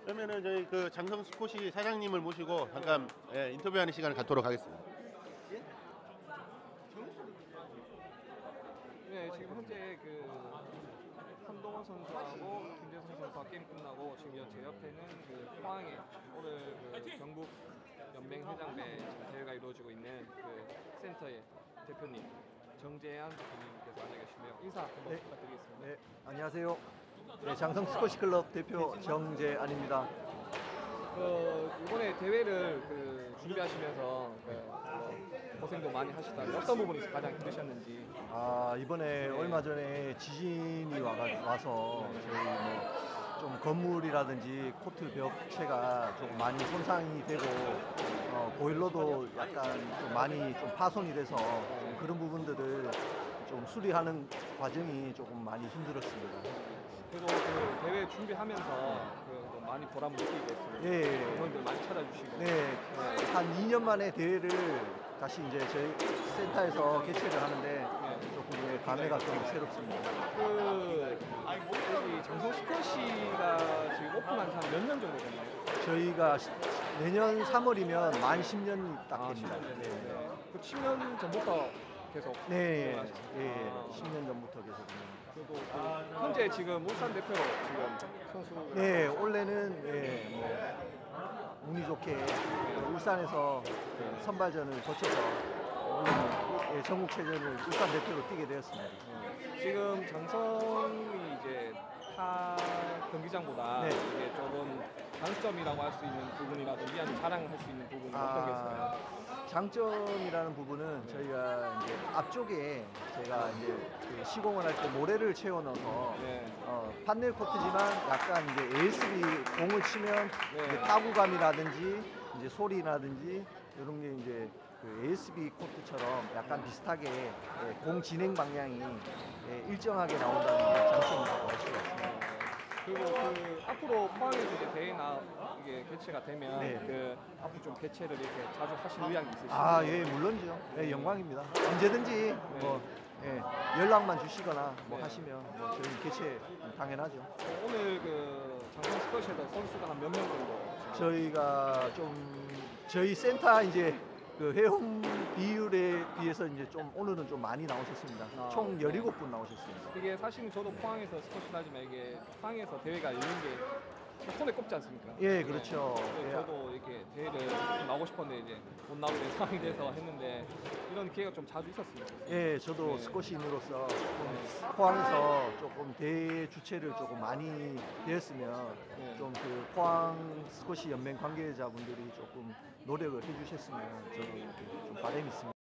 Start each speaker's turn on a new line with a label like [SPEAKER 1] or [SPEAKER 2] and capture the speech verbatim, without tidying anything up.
[SPEAKER 1] 그러면은 저희 그 장성 스쿼시 사장님을 모시고 잠깐 예, 인터뷰하는 시간을 갖도록 하겠습니다.
[SPEAKER 2] 네, 지금 현재 그 한동원 선수하고 김재성 선수가 게임 끝나고 지금 제 옆에는 그 포항에 오늘 그 경북 연맹 회장배 지금 대회가 이루어지고 있는 그 센터의 대표님 정재한 대표님께서 앉아 계시네요. 인사 한번
[SPEAKER 3] 네.
[SPEAKER 2] 부탁드리겠습니다.
[SPEAKER 3] 네, 안녕하세요. 네, 장성 스쿼시 클럽 대표 정재안입니다.
[SPEAKER 2] 그 이번에 대회를 그 준비하시면서 그 뭐 고생도 많이 하시다가 어떤 부분이 가장 힘드셨는지.
[SPEAKER 3] 아, 이번에 얼마 전에 지진이 와가, 와서 저희 뭐 좀 건물이라든지 코트 벽체가 조금 많이 손상이 되고 어, 보일러도 약간 좀 많이 좀 파손이 돼서 좀 그런 부분들을 좀 수리하는 과정이 조금 많이 힘들었습니다.
[SPEAKER 2] 그리고 그 대회 준비하면서 그 많이 보람을 느끼겠습니다.
[SPEAKER 3] 예.
[SPEAKER 2] 응원들 많이 찾아주시고.
[SPEAKER 3] 네, 한 이 년 만에 대회를 다시 이제 저희 센터에서 개최를 하는데 조금 예, 감회가 좀 새롭습니다.
[SPEAKER 2] 그 여기 장성 스쿼시가 지금 오픈한 지 한 몇 년 정도 됐나요?
[SPEAKER 3] 저희가 시- 내년 삼월이면 만 십 년이 딱
[SPEAKER 2] 아,
[SPEAKER 3] 됩니다.
[SPEAKER 2] 십 년
[SPEAKER 3] 네,
[SPEAKER 2] 됐네. 그 십 년 전부터 계속
[SPEAKER 3] 네, 예,
[SPEAKER 2] 운영하셨어요?
[SPEAKER 3] 예,
[SPEAKER 2] 아,
[SPEAKER 3] 십 년 전부터 계속. 운영.
[SPEAKER 2] 그리고 그 현재 지금 울산 대표로 지금 선수.
[SPEAKER 3] 네, 원래는 예, 뭐 운이 좋게 울산에서 그 선발전을 거쳐서 올해는 예, 전국체전을 울산 대표로 뛰게 되었습니다.
[SPEAKER 2] 지금 장성이 이제 타 경기장보다
[SPEAKER 3] 네.
[SPEAKER 2] 이게 조금 장점이라고 할 수 있는 부분이라든지 아니면 자랑할 수 있는 부분은 어떤 게 있어요?
[SPEAKER 3] 장점이라는 부분은 저희가 이제 앞쪽에 제가 이제 그 시공을 할 때 모래를 채워 넣어서
[SPEAKER 2] 네.
[SPEAKER 3] 어, 판넬 코트지만 약간 이제 에이에스비 공을 치면
[SPEAKER 2] 네.
[SPEAKER 3] 이제 타구감이라든지 이제 소리라든지 이런 게 이제 그 에이에스비 코트처럼 약간 비슷하게 예, 공 진행 방향이 예, 일정하게 나온다는 게 장점이라고 할 수가 있습니다.
[SPEAKER 2] 그리고 그 앞으로 포항에서 이제 대회나 이게 개최가 되면
[SPEAKER 3] 네.
[SPEAKER 2] 그 앞으로 좀 개최를 이렇게 자주 하실 의향이 있으신가요?
[SPEAKER 3] 아, 예, 물론이죠. 예, 영광입니다. 언제든지 뭐 예, 연락만 주시거나 뭐
[SPEAKER 2] 네.
[SPEAKER 3] 하시면 뭐 저희 개최 당연하죠.
[SPEAKER 2] 어, 오늘 그 장성 스쿼시에서 선수가 한 몇 명 정도? 지금?
[SPEAKER 3] 저희가 좀 저희 센터 이제 그 회원 비율에 비해서 이제 좀 오늘은 좀 많이 나오셨습니다.
[SPEAKER 2] 아,
[SPEAKER 3] 총
[SPEAKER 2] 네.
[SPEAKER 3] 열일곱 분 나오셨습니다.
[SPEAKER 2] 이게 사실은 저도 포항에서 스쿼시 하지만 이게 포항에서 대회가 열린 게 손에 꼽지 않습니까?
[SPEAKER 3] 예, 그렇죠.
[SPEAKER 2] 네.
[SPEAKER 3] 예.
[SPEAKER 2] 저도 이렇게 대회를 나오고 싶었는데 이제 못 나오게 된 상황이 돼서 했는데 이런 기회가 좀 자주 있었으면 좋겠어요.
[SPEAKER 3] 예, 저도
[SPEAKER 2] 네.
[SPEAKER 3] 스쿼시인으로서 조금 포항에서 조금 대회 주최를 조금 많이 되었으면
[SPEAKER 2] 네.
[SPEAKER 3] 좀 그 포항 스쿼시 연맹 관계자분들이 조금 노력을 해주셨으면 저는 좀 바람이 있습니다.